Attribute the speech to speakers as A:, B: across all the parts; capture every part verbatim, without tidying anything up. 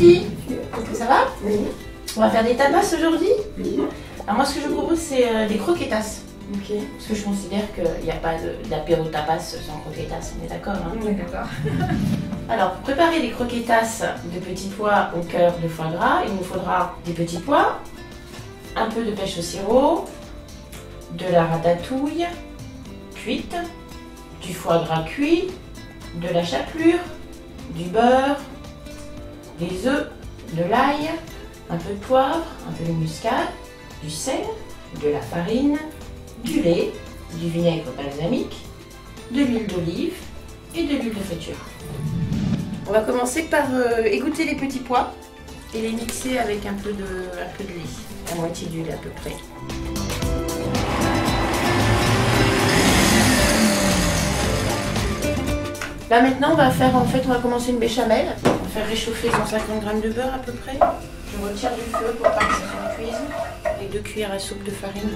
A: filles. Est-ce que ça va?
B: Oui.
A: On va faire des tapas aujourd'hui.
B: Oui.
A: Alors moi ce que je vous propose c'est euh, des croquetas.
B: Ok.
A: Parce que je considère qu'il n'y a pas d'apéro tapas sans croquetas, on est d'accord hein?
B: On est d'accord.
A: Alors pour préparer les croquetas de petits pois au cœur de foie gras, il nous faudra des petits pois, un peu de pêche au sirop, de la ratatouille cuite, du foie gras cuit, de la chapelure, du beurre, des œufs, de l'ail, un peu de poivre, un peu de muscade, du sel, de la farine, du lait, du vinaigre balsamique, de l'huile d'olive et de l'huile de friture. On va commencer par euh, égoutter les petits pois et les mixer avec un peu de, un peu de lait, la moitié du lait à peu près. Là maintenant on va faire en fait on va commencer une béchamel. On va faire réchauffer cent cinquante grammes de beurre à peu près. Je retire du feu pour pas que ça se cuise avec deux cuillères à soupe de farine.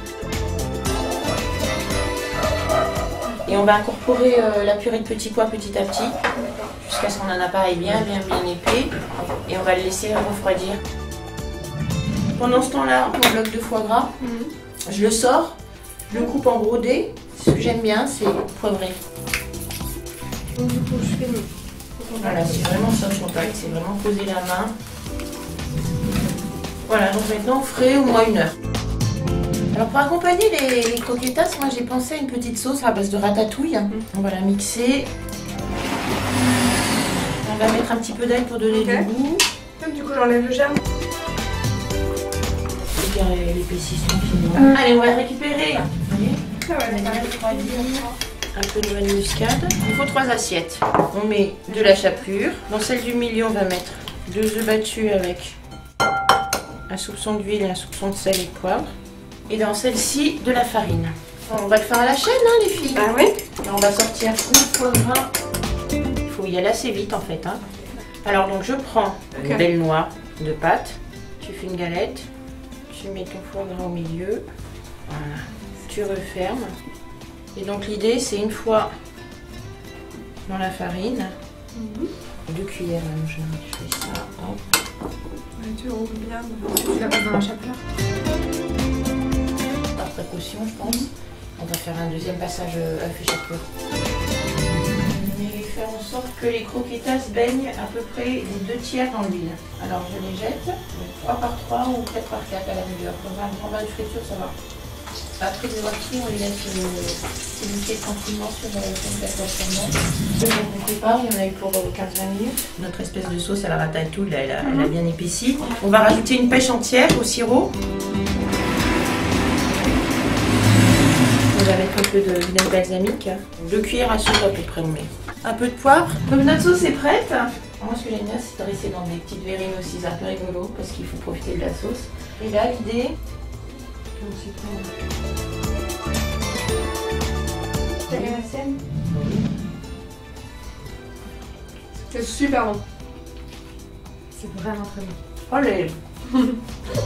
A: Et on va incorporer euh, la purée de petits pois petit à petit jusqu'à ce qu'on en appareille bien bien bien épais et on va le laisser refroidir. Pendant ce temps-là, mon bloc de foie gras, mmh. je le sors, je le coupe en gros dés. Ce que j'aime bien, c'est poivré.
B: Donc du coup, je fais mes...
A: Voilà, c'est vraiment ça Chantal, c'est vraiment poser la main. Voilà, donc maintenant frais au moins une heure. Alors pour accompagner les, les croquetas, moi j'ai pensé à une petite sauce à base de ratatouille. Mmh. On va la mixer. On va mettre un petit peu d'ail pour donner okay. du goût.
B: Donc, du coup j'enlève le germe.
A: Et l'épaississement finalement. Euh. Allez, on va récupérer. Vous voyez,
B: ah ouais,
A: on a bien refroidi. Un peu de vanille muscade. Il faut trois assiettes. On met de la chapelure. Dans celle du milieu, on va mettre deux œufs battus avec un soupçon d'huile et un soupçon de sel et de poivre. Et dans celle-ci, de la farine. On va le faire à la chaîne, hein, les filles.
B: Ah oui.
A: Et on va sortir tout le foie gras. Il faut y aller assez vite, en fait. Hein. Alors, donc, je prends okay. une belle noix de pâte. Tu fais une galette. Tu mets ton foie gras au milieu. Voilà. Tu refermes. Et donc l'idée c'est une fois dans la farine, mmh. deux cuillères à manger, je fais ça, hop.
B: Ouais, tu roules bien, tu la passes dans la chapelure.
A: Par précaution je pense, on va faire un deuxième passage œuf et chapelure. Mais faire en sorte que les croquetas baignent à peu près les deux tiers dans l'huile. Alors je les jette, trois par trois ou quatre par quatre à la rigueur. Dans un grand bain de friture ça va. Après les avoir pris, on les laisse s'éduquer tranquillement sur la plateforme. On prépare, il y en a eu pour quinze à vingt minutes. Notre espèce de sauce à la ratatouille, là, elle, a, elle a bien épaissi. On va rajouter une pêche entière au sirop. On va mettre un peu de vinaigre balsamique. Deux cuillères à soupe à peu près on met. Un peu de poivre. Donc notre sauce est prête. Moi ce que j'aime bien c'est de dresser dans des petites verrines aussi, c'est un peu rigolo parce qu'il faut profiter de la sauce. Et là l'idée...
B: T'as aimé la sienne? C'est super bon. C'est vraiment très bon.
A: Oh les...